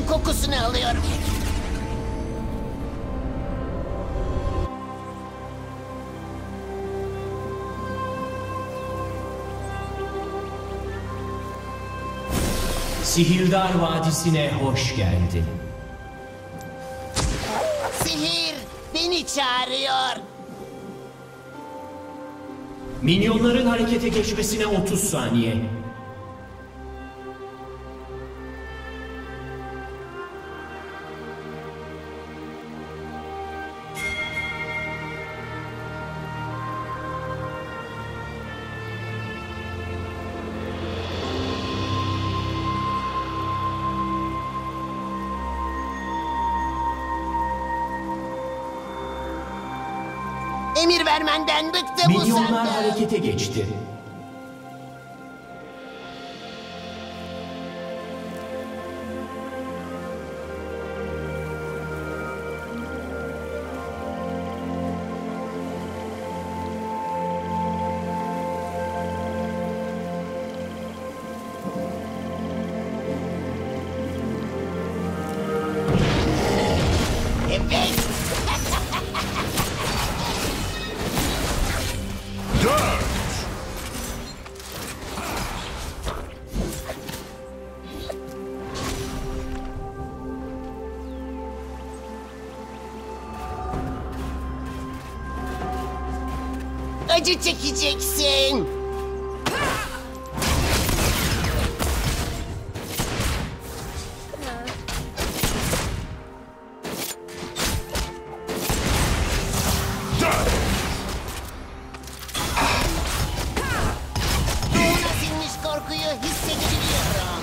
kokusunu alıyorum. Sihirdar Vadisi'ne hoş geldin. Sihir beni çağırıyor. Minyonların harekete geçmesine 30 saniye. Emir vermenden bıktım, Minyonlar usandım. harekete geçti. Evet. Acı çekeceksin. Ruhuna sinmiş korkuyu hissedebiliyorum.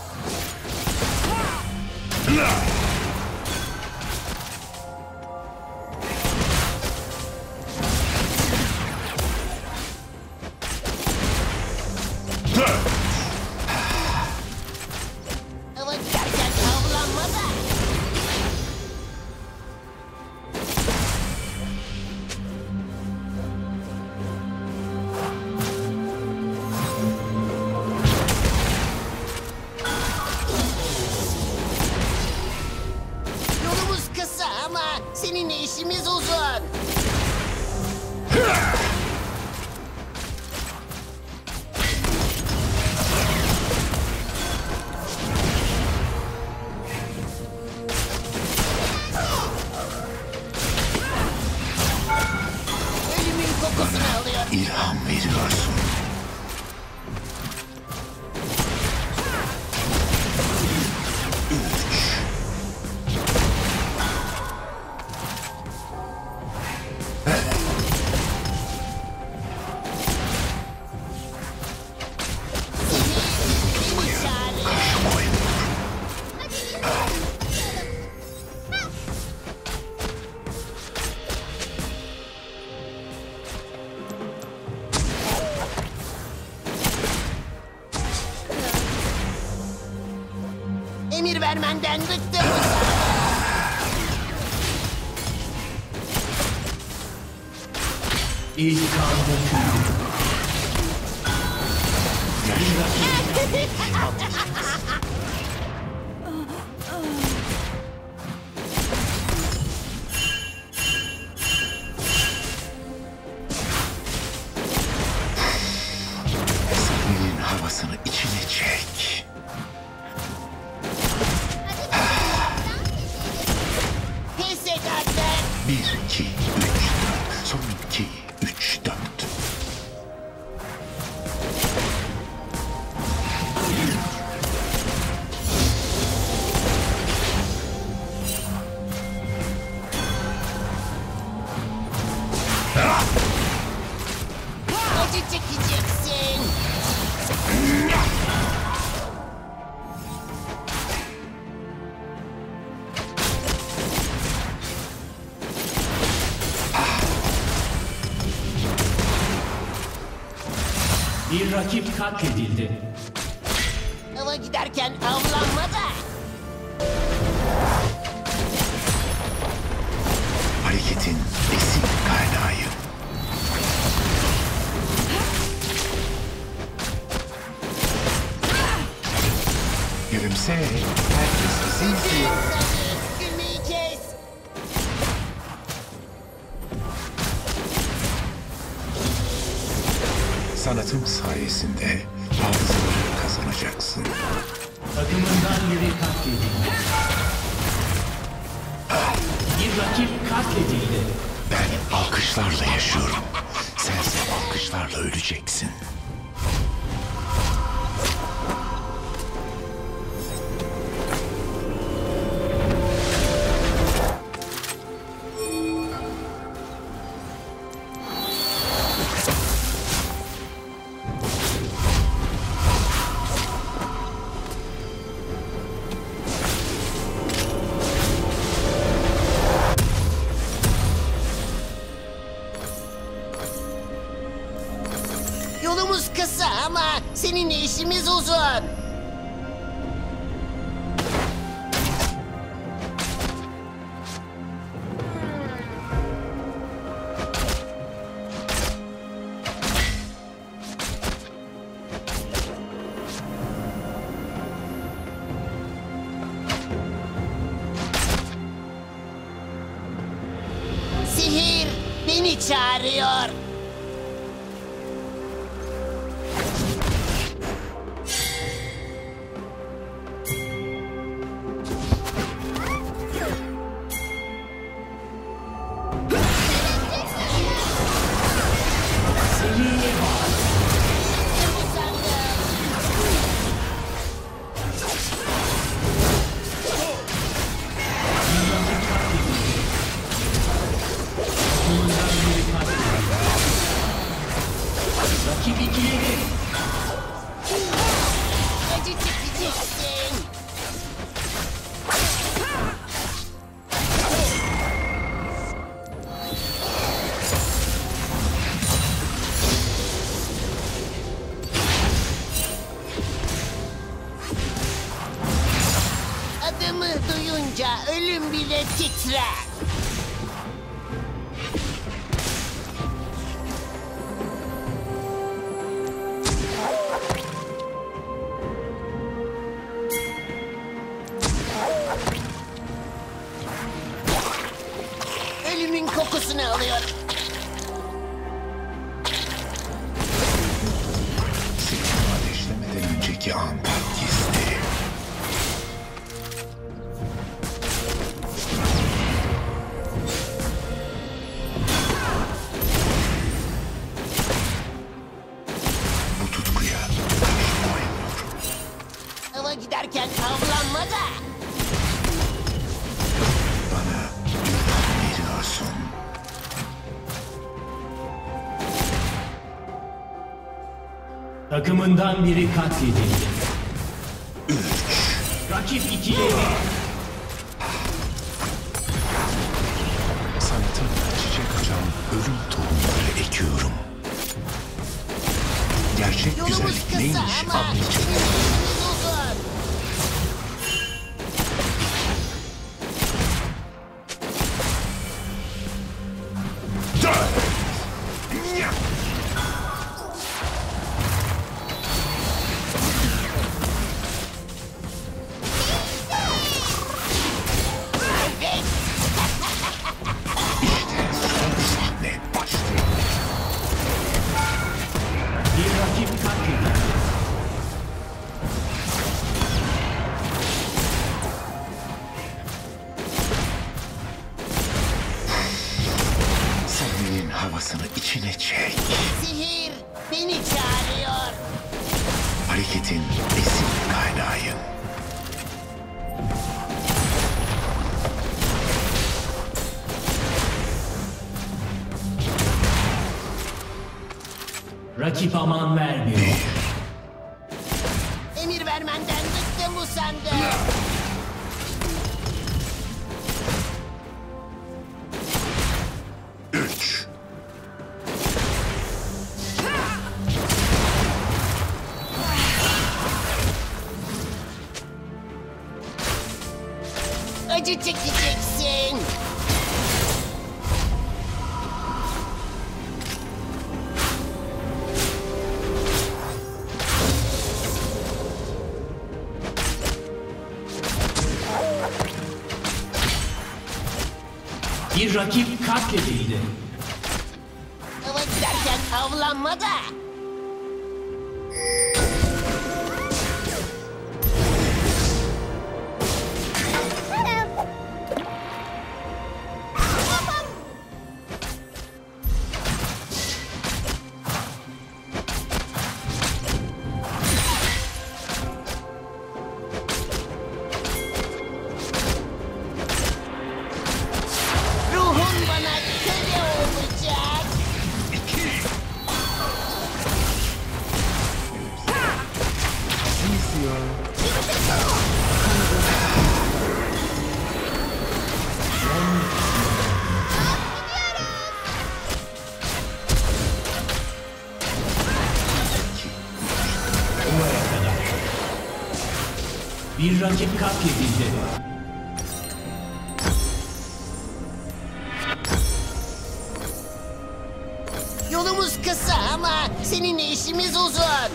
Ama giderken avlanma da. Yolumuz kısa ama seninle işimiz uzun. Ölümün kokusunu alıyorum. İlham veriyorsun. Beni çağırıyor. Emir vermenden bıktım. İlk kan döküldü. Sahnenin havasını içine çek. Pes et artık. 1, 2, 3, 4. Son 2, 3, 4. Acı çekeceksin. Bir rakip katledildi. Ama giderken avlanma da. Hareketin besin kaynağıyım. Yarın Gülümse. Herkes bizi izliyor. Hadi gülmeyi kes. Sanatım sayesinde hafızaları kazanacaksın. Takımından biri katledildi. Bir rakip katledildi. Ben alkışlarla yaşıyorum. Sense alkışlarla öleceksin. Yolumuz kısa ama seninle işimiz uzun. Sihir beni çağırıyor. Rakip ikiledi. Acı çekeceksin. Adımı duyunca ölüm bile titrer. Ölümün kokusunu alıyorum. Seni ateşlemeden önceki anda gizli. Bu tutkuya karşılayamıyorum. Hava giderken avlanma da. Bana ilham veriyorsun. Takımından biri katledildi. Rakip ikiledi. Sanatımla çiçek açan ölüm tohumları ekiyorum. Gerçek Yolumuz güzellik kısa neymiş ama anlayacağım. seninle işimiz uzun. Evet. İşte son sahne başlıyor. Bir rakip katledildi. Sahnenin havasını içine çek. Sihir beni çağırıyor. Hareketin besin kaynağıyım. Rakip aman vermiyor. Emir vermenden bıktım usandım. Üç. Acı çekeceksin. Bir rakip katledildi. Ava giderken avlanma da. Ruhun bana köle olacak. Bir rakip katledildi. Yolumuz kısa ama seninle işimiz uzun.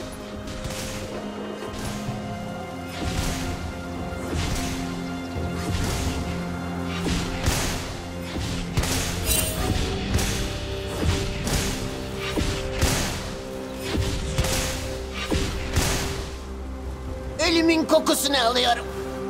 Ölümün kokusunu alıyorum.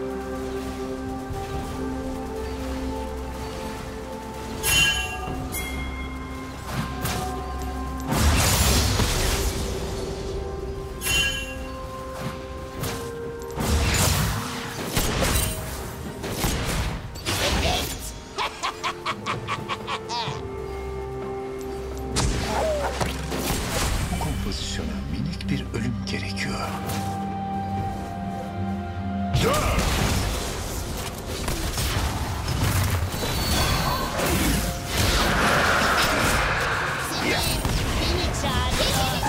Bu kompozisyona minik bir ölüm gerekiyor. Beni çağırıyor.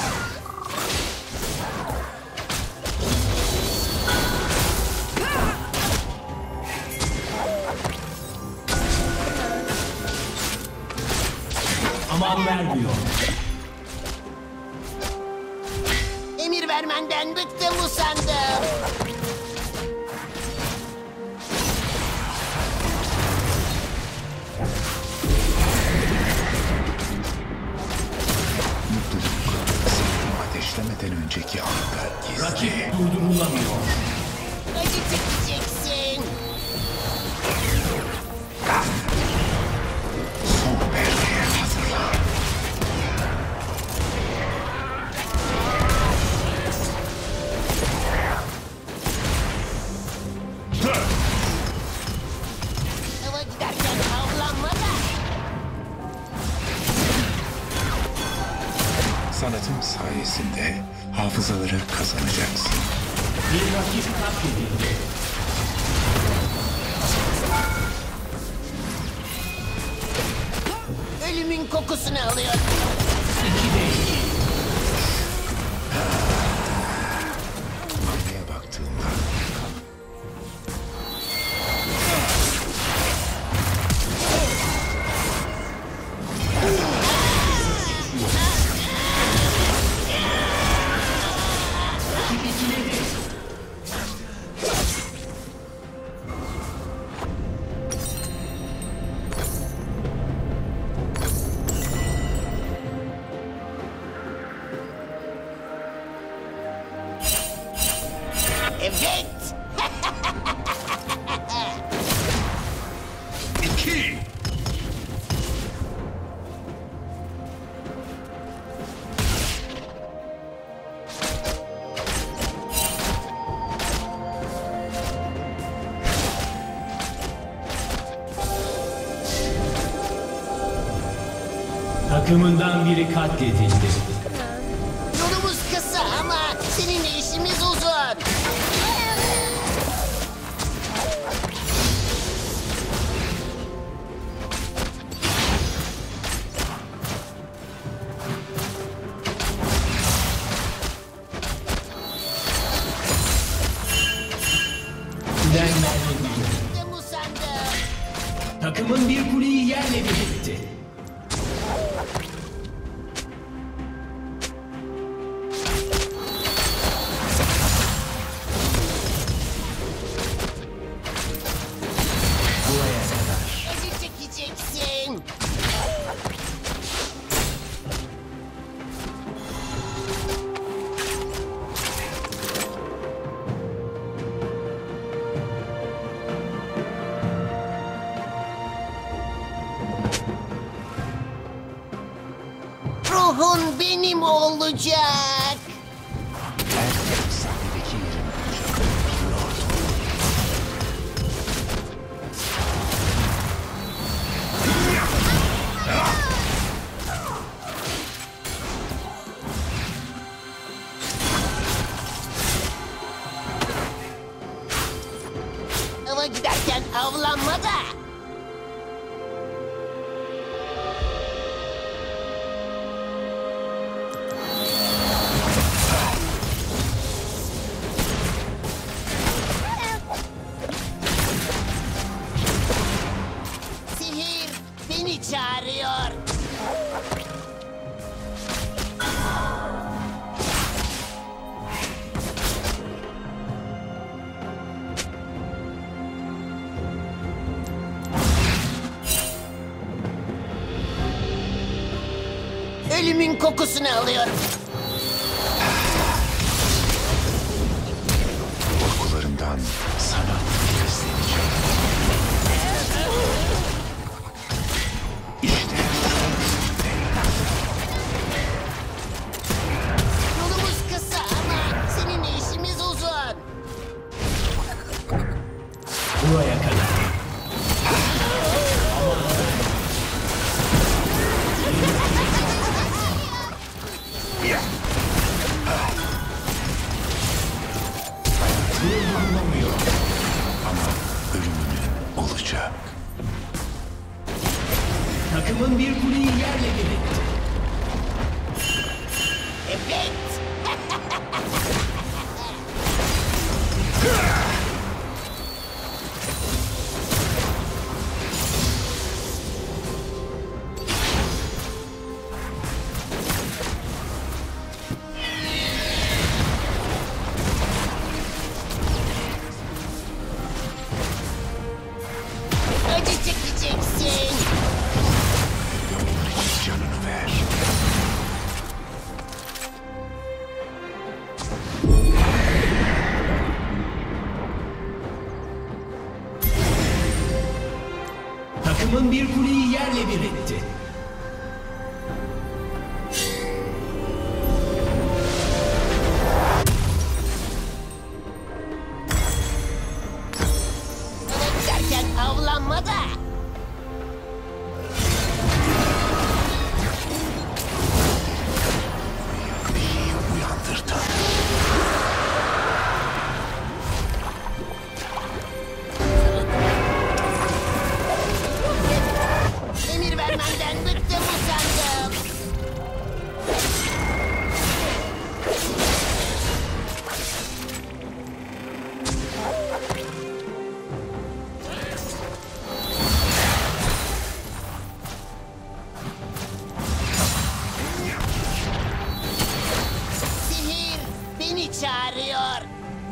Aman vermiyor. Emir vermenden bıktım usandım. Mutluluk zihni ateşlemeden önceki anda gizli. Rakip durdurulamıyor. Acı çekeceksin. Son perdeye hazırlan. Ava giderken avlanma da. Sanatım sayesinde hafızaları kazanacaksın. Bir rakip katledildi. Ölümün kokusunu alıyorum. 2'de 2. Aynaya baktığımda Rakip ikiledi. Evet. Takımından biri katledildi. Yolumuz kısa ama seninle işimiz uzun. Gülen mermi gidiyor. Bıktım usandım. Takımın bir kuleyi yerle bir etti. Buraya kadar. Acı çekeceksin. Ruhun benim olacak. Her efsanedeki yerim olacak. Bir lord. Ava giderken avlanma da. Sihir beni çağırıyor. Ölümün kokusunu alıyorum. Korkularımdan sana sesleneceğim. İşte Yolumuz kısa ama seninle işimiz uzun. Buraya kadar. durdurulamıyor. Ama ölümünün olacak. Takımın bir kuleyi yerle bir etti. Evet. Acı çekeceksin. Onlar için canını ver. Takımın bir kuleyi yerle bir etti. Ava giderken avlanma da. Neyi uyandırdın? Emir vermenden bıktım usandım. Sihir beni çağırıyor.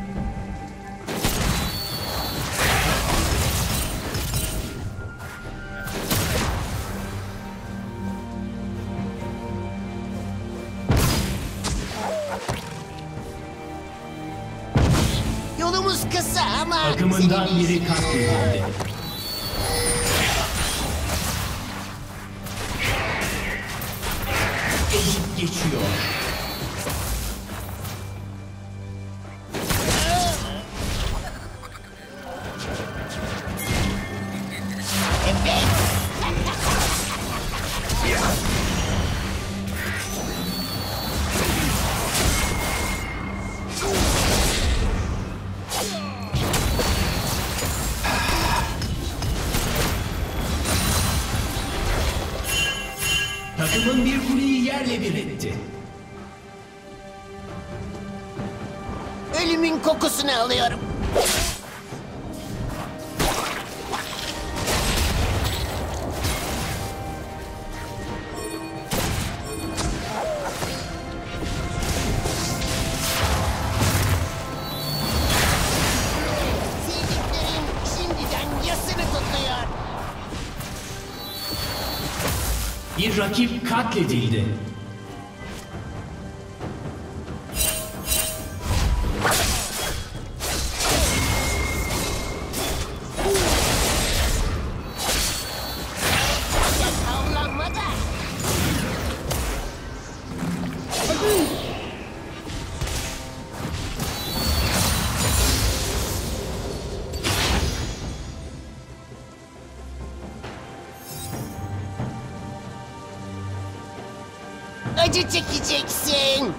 Yolumuz kısa ama Takımından senin biri işin- katledildi. Ezip geçiyor. Evet. Takımın bir kuleyi yerle bir etti. Ölümün kokusunu alıyorum. Sevdiklerim şimdiden yasını tutuyor. Bir rakip katledildi. Gel avlanma da. Acı çekeceksin.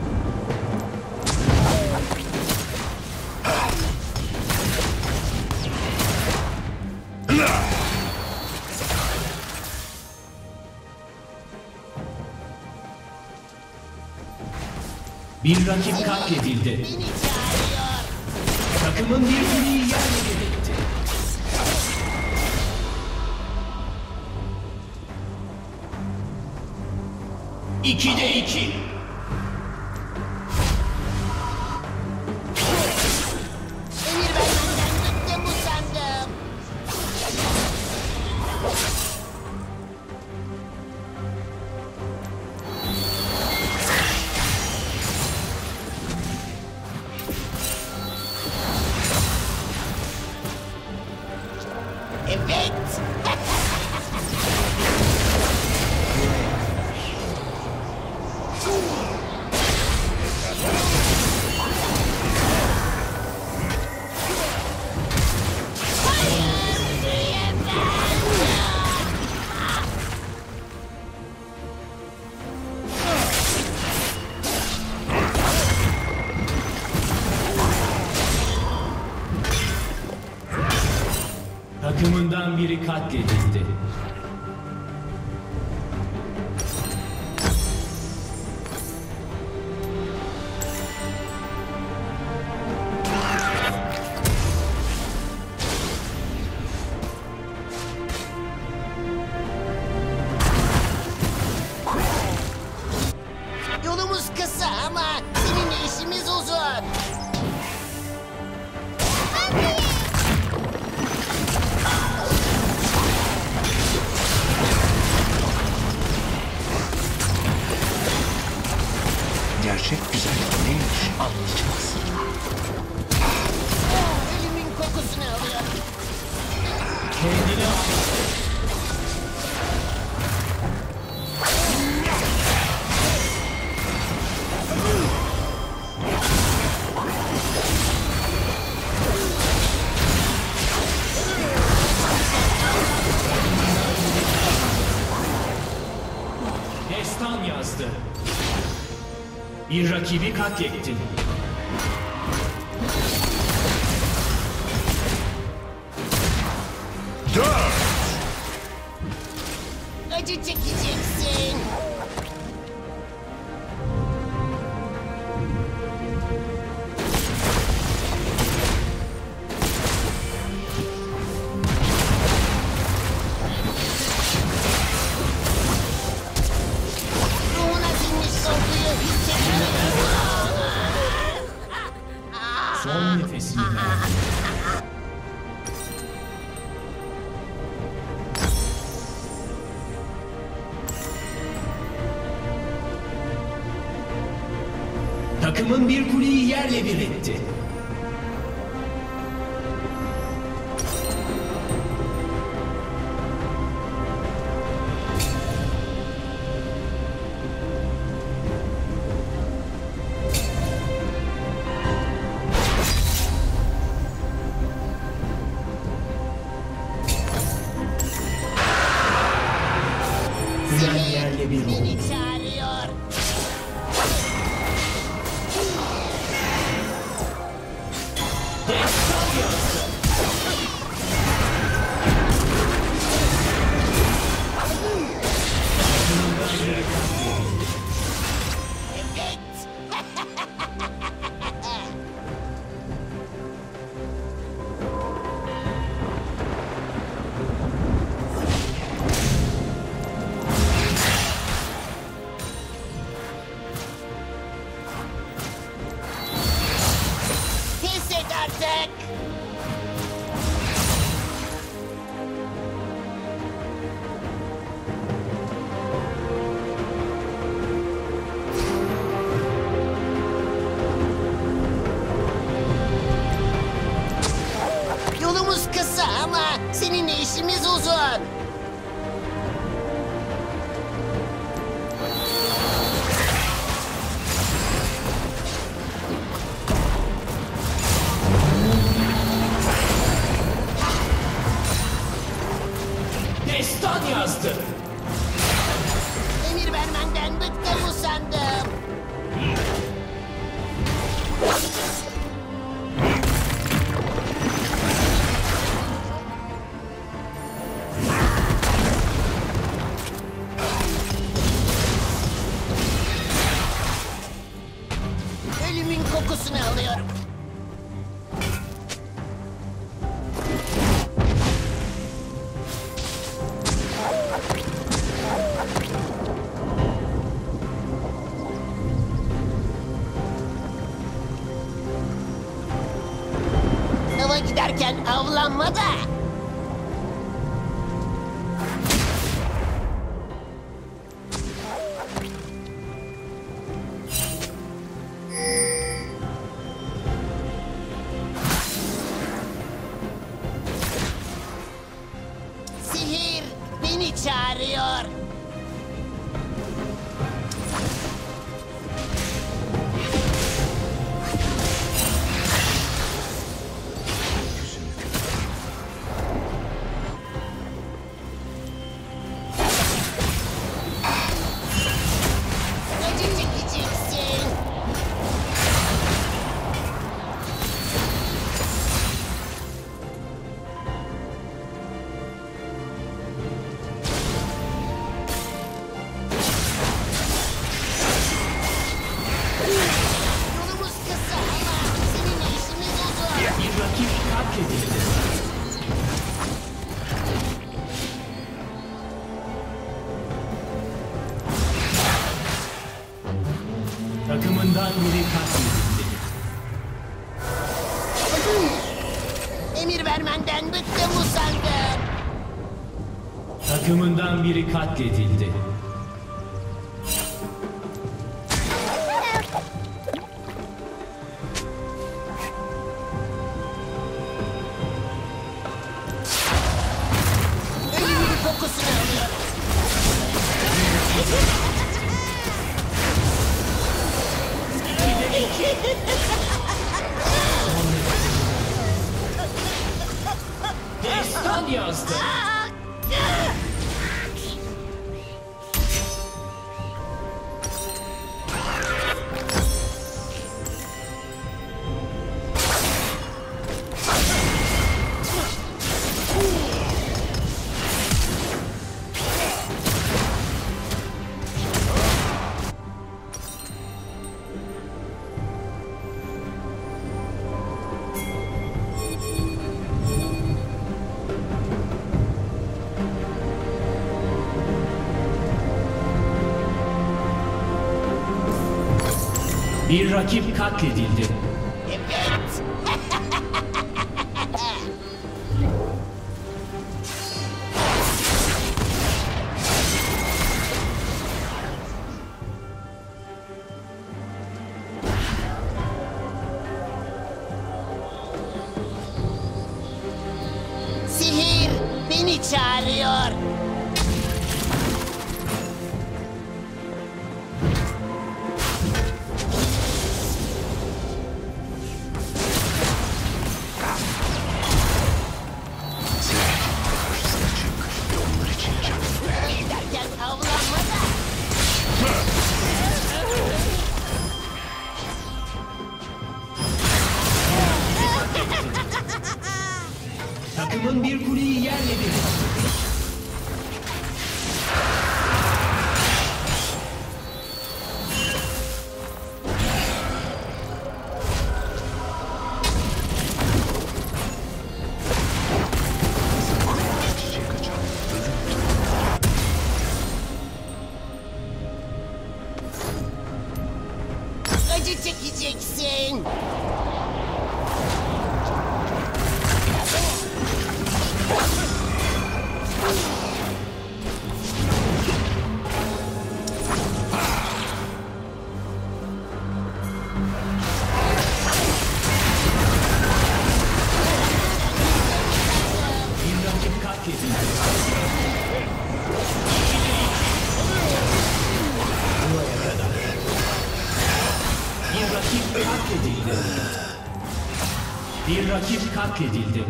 Bir rakip katledildi. Beni çağırıyor. Takımın bir kuleyi yerle bir etti. İkide iki. Emir vermenden bıktım usandım. Evet. Takımından biri katledildi. Yolumuz kısa ama seninle işimiz uzun. Gerçek güzellik neymiş anlayacaksın. Elimin kokusunu alıyor. Kendine destan yazdı. Bir rakibi katlettin. Acı çekeceksin. Ruhuna sinmiş korkuyu hissediyorum. Son nefesini ver. Takımın bir kuleyi yerle bir etti. Kulen yerle bir oldu. Beni çağırıyor. Destan yazdı. Takımından biri katledildi. Evet. Pes et artık. Yolumuz kısa ama seninle işimiz uzun. Destan yazdı. Emir vermenden bıktım sandım. Ölümün kokusunu alıyorum. Hava giderken avlanma da. Sihir beni çağırıyor. Acı çekeceksin. Yolumuz kısa ama seninle işimiz uzun. Bir rakip katledildi. Takımından biri katledildi. Emir vermenden bıktım usandım. Takımından biri katledildi. Ölümün kokusunu alıyorum. Destan yazdı. Bir rakip katledildi. Evet. Sihir beni çağırıyor. Karşısına çık ve onlar için canını ver. Giderken avlanma da. Takımın bir kuleyi yerle bir etti. Çiçek açan ölüm Acı çekeceksin. Bir rakip katledildi. Buraya kadar. Bir rakip katledildi. Bir rakip katledildi.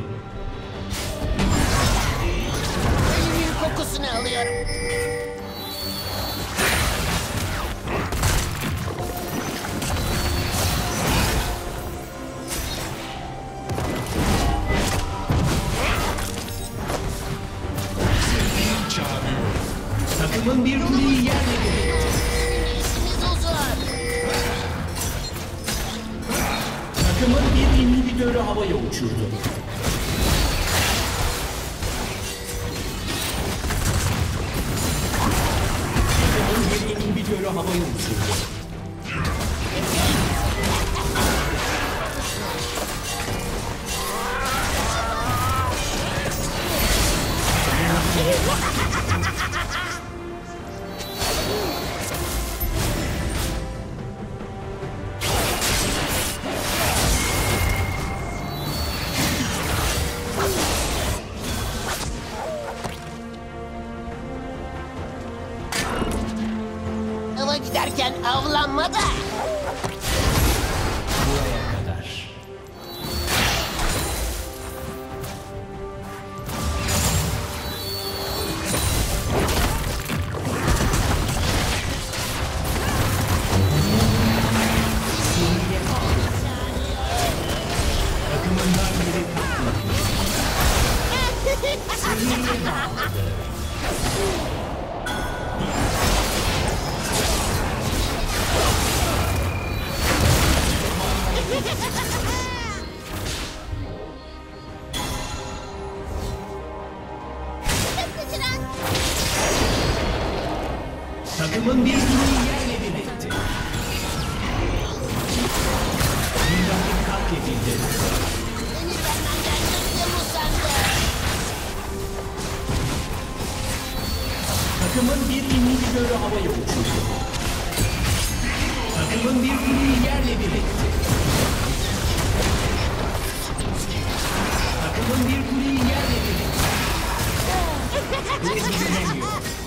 Ölümün kokusunu alıyorum. Takımın bir kuleyi yerle bir etti. Seninle işimiz uzun. Takımın bir inhibitörü havaya uçurdu. Takımın bir inhibitörü havaya uçurdu. Ava giderken avlanma da. Buraya kadar. Takımından biri katledildi. Seriye bağladı. Takımın bir kuleyi yerle bir etti. Bir rakip katledildi. Emir vermenden çıktı mı sandın? Takımın bir inhibitörü havaya uçurdu. Takımın bir kuleyi yerle bir etti. Takımın bir kuleyi yerle bir etti. Kule dinlemiyor.